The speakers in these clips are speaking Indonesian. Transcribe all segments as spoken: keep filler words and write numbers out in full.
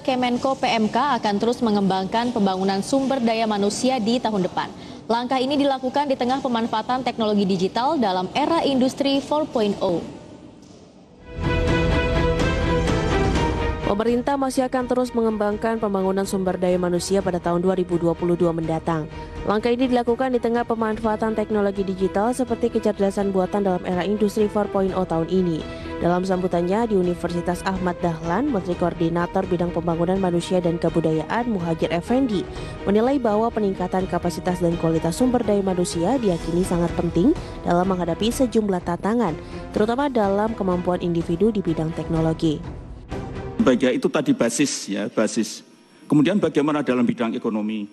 Kemenko P M K akan terus mengembangkan pembangunan sumber daya manusia di tahun depan. Langkah ini dilakukan di tengah pemanfaatan teknologi digital dalam era industri empat titik nol. Pemerintah masih akan terus mengembangkan pembangunan sumber daya manusia pada tahun dua ribu dua puluh dua mendatang. Langkah ini dilakukan di tengah pemanfaatan teknologi digital seperti kecerdasan buatan dalam era industri empat titik nol tahun ini. Dalam sambutannya di Universitas Ahmad Dahlan, Menteri Koordinator Bidang Pembangunan Manusia dan Kebudayaan Muhadjir Effendi menilai bahwa peningkatan kapasitas dan kualitas sumber daya manusia diyakini sangat penting dalam menghadapi sejumlah tantangan, terutama dalam kemampuan individu di bidang teknologi. Baik, itu tadi basis ya, basis. Kemudian bagaimana dalam bidang ekonomi?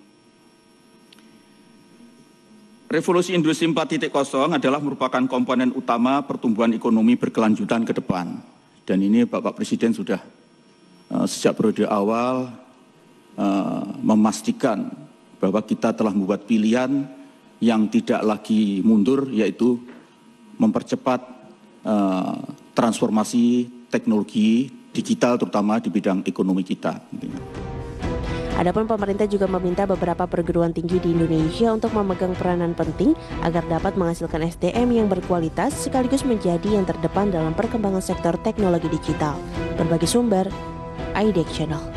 Revolusi Industri empat titik nol adalah merupakan komponen utama pertumbuhan ekonomi berkelanjutan ke depan. Dan ini Bapak Presiden sudah uh, sejak periode awal uh, memastikan bahwa kita telah membuat pilihan yang tidak lagi mundur, yaitu mempercepat uh, transformasi teknologi digital terutama di bidang ekonomi kita. Adapun pemerintah juga meminta beberapa perguruan tinggi di Indonesia untuk memegang peranan penting agar dapat menghasilkan S D M yang berkualitas sekaligus menjadi yang terdepan dalam perkembangan sektor teknologi digital. Berbagai sumber, I D E K Channel.